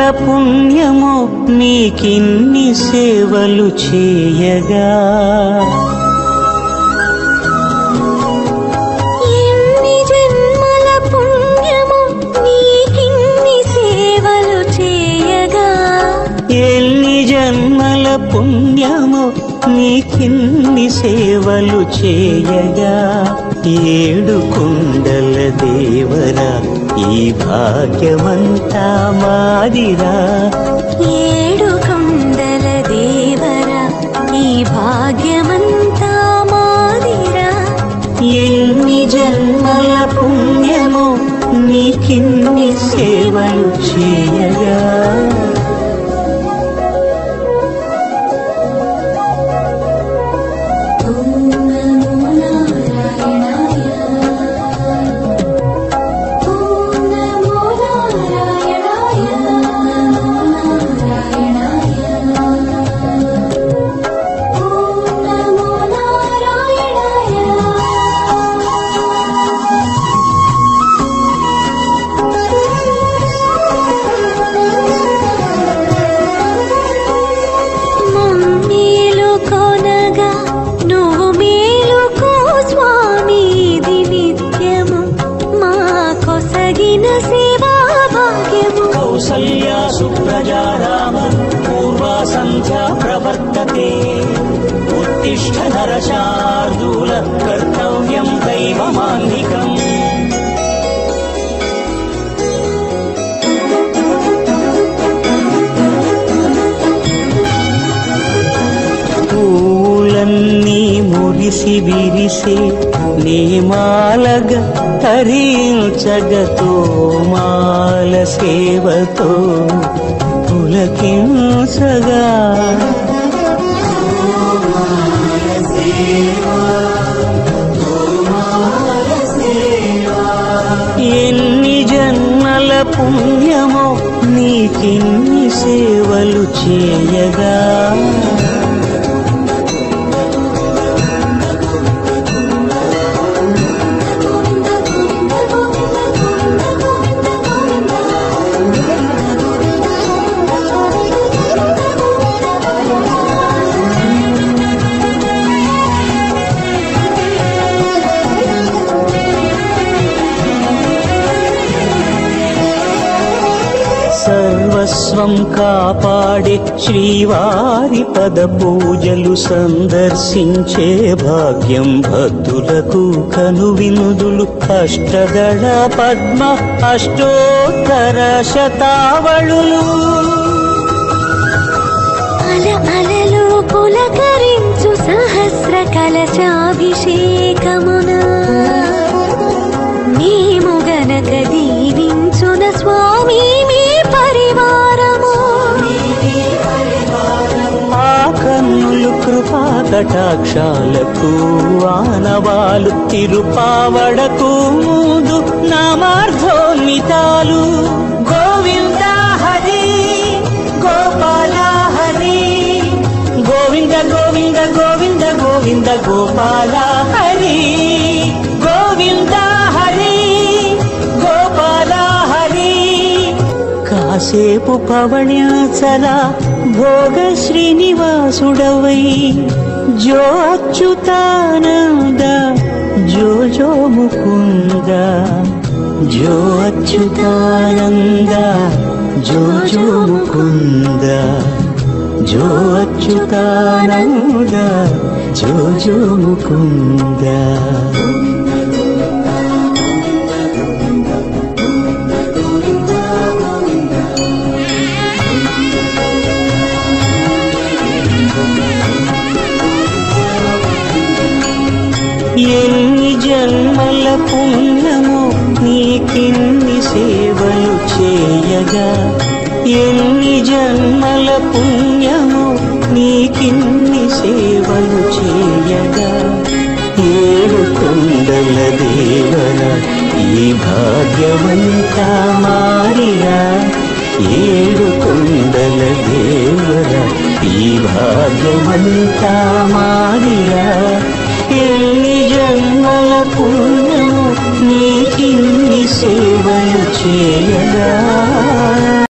పుణ్యమో నీకిన్ని సేవలు చేయగా ఎన్ని జన్మల పుణ్యమో నీకిన్ని సేవలు చేయగా ఎన్ని జన్మల పుణ్యమో నీకిన్ని సేవలు చేయగా ఏడు కొండల దేవరా ఈ భాగ్యమంతా మాదిరా ఏడు కొండల దేవరా ఈ భాగ్యమంతా మాదిరా ఎన్ని జన్మల పుణ్యమో నీకిన్ని సేవలు చేయగా కౌసల్యా సుప్రజా రామ పూర్వా సంధ్యా ప్రవర్తతే ఉత్తిష్ఠ నరశార్దూల కర్తవ్యం దైవమాన్నికం పూలన్నీ మురిసి విరిసే నీమాలగ తరించగతో మాల సేవతో పులకించగా ఎన్ని జన్మల పుణ్యమో నీకిన్ని సేవలు చేయగా సర్వస్వం కాపాడే శ్రీవారి పద పూజలు సందర్శించే భాగ్యం భక్తులకు కనువినుదులు అష్టదళ పద్మ అష్టోత్తర శతావళులు అలలు పులకరించు సహస్ర కలశాభిషేకమున మేము గనక దీవించున స్వామి మీ పరివారము ఆ కన్నులు కృపా కటాక్షాలకు ఆనవాలు తిరుపావడకు ముందు నామార్థోన్మితాలు గోవింద హరి గోపాల హరి గోవింద గోవింద గోవింద గోవింద గోపాల హరి గోవింద హరి గోపాల హరి కాసేపు పవణ్యాచల భోగ శ్రీనివాసుడవై జో అచ్యుతానంద జో జో ముకుంద జో అచ్యుతానంద జో జో ముకుంద జో అచ్యుతానంద జో జో ముకుంద ఎన్ని జన్మల పుణ్యమో నీకిన్ని సేవలు చేయగా ఎన్ని జన్మల పుణ్యమో నీకిన్ని సేవలు చేయగా ఏడు కొండల దేవర ఈ భాగ్యమంతా మారిరా ఏడు కొండల దేవర ఈ భాగ్యమంతా మారిరా ఎన్ని జన్మల పుణ్యము నీకిన్ని సేవలు చేయగా